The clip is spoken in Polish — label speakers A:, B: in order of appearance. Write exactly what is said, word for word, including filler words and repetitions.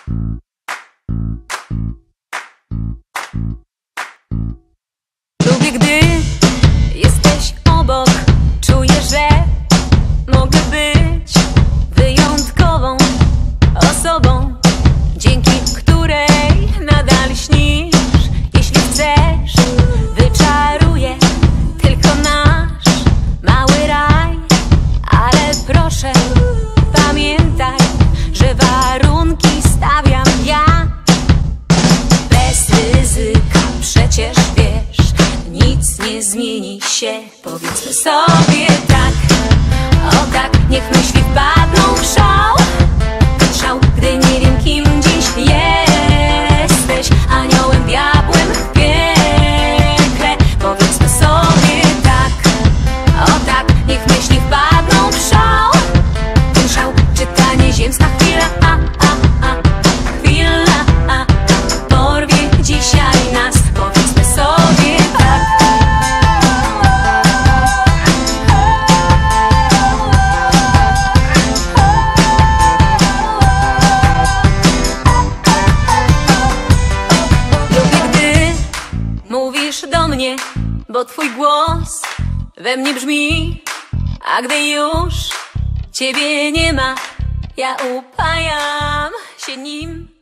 A: Lubię, gdy jesteś obok. Czuję, że mogę być wyjątkową osobą, dzięki której nadal śnisz. Jeśli chcesz, wyczaruję tylko nasz mały raj. Ale proszę, pamiętaj, że warunki stawiam ja. Bez ryzyka, przecież wiesz, nic nie zmieni się. Powiedzmy sobie tak, o tak, niech myśli wpadną w szał. Szał, gdy nie wiem, kim dziś jesteś. Aniołem, diabłem w piekle. Powiedzmy sobie tak, o tak, niech myśli wpadną w szał. Ten szał, czy ta nieziemska chwila, a, a, a, chwila, a, porwie dzisiaj nas. Powiedzmy sobie tak. Lubię, gdy mówisz do mnie, bo twój głos we mnie brzmi. A gdy już ciebie nie ma, ja upajam się nim.